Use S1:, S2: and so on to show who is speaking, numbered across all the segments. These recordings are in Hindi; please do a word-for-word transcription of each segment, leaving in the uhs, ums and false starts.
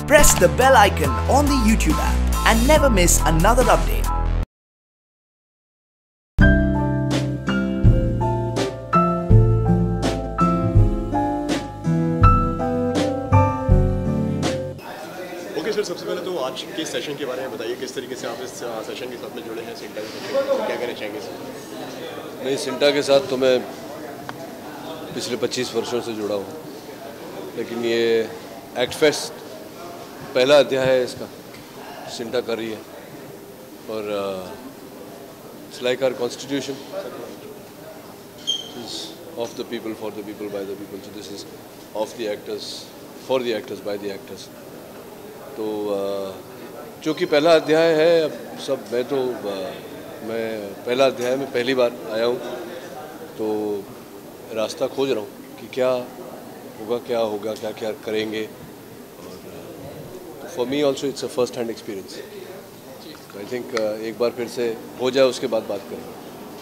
S1: Press the bell icon on the YouTube app and never miss another update.
S2: Okay sir, सबसे पहले तो आज के सेशन के बारे में बताइए, किस तरीके से आप इस सेशन के साथ में जुड़े हैं, सिंटा के साथ क्या कहना चाहेंगे सर?
S3: नहीं, सिंटा के साथ तो मैं पिछले पच्चीस वर्षों से जुड़ा हूँ, लेकिन ये एक्ट फेस्ट पहला अध्याय है इसका, सिंटा कर रही है और it's like our constitution of the people for the people by the people, so this is of the actors for the actors by the actors. तो चूँकि पहला अध्याय है, अब सब मैं तो मैं पहला अध्याय में पहली बार आया हूँ, तो रास्ता खोज रहा हूँ कि क्या होगा क्या होगा क्या क्या करेंगे, और for me also it's a first hand experience. I think एक बार फिर से हो जाए, उसके बाद बात करेंगे।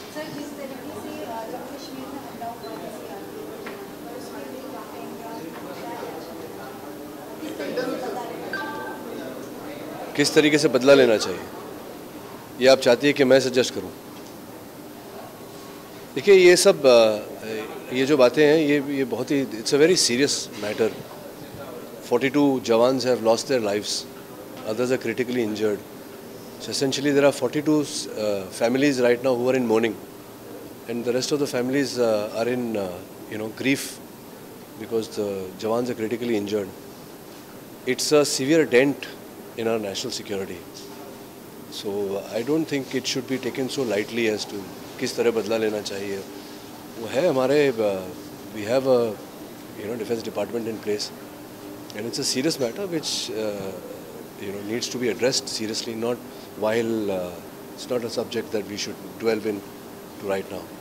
S3: किस तरीके से बदला लेना चाहिए, ये आप चाहती है कि मैं सजेस्ट करूं? देखिए, ये सब ये जो बातें हैं, ये ये बहुत ही it's a very serious matter. forty-two jawans have lost their lives, others are critically injured. So essentially there are forty-two uh, families right now who are in mourning, and the rest of the families uh, are in uh, you know grief because the jawans are critically injured. It's a severe dent in our national security. So I don't think it should be taken so lightly as to किस तरह बदला लेना चाहिए। वो है हमारे, we have a you know defense department in place, and it's a serious matter which uh, you know needs to be addressed seriously, not while uh, it's not a subject that we should delve in to right now.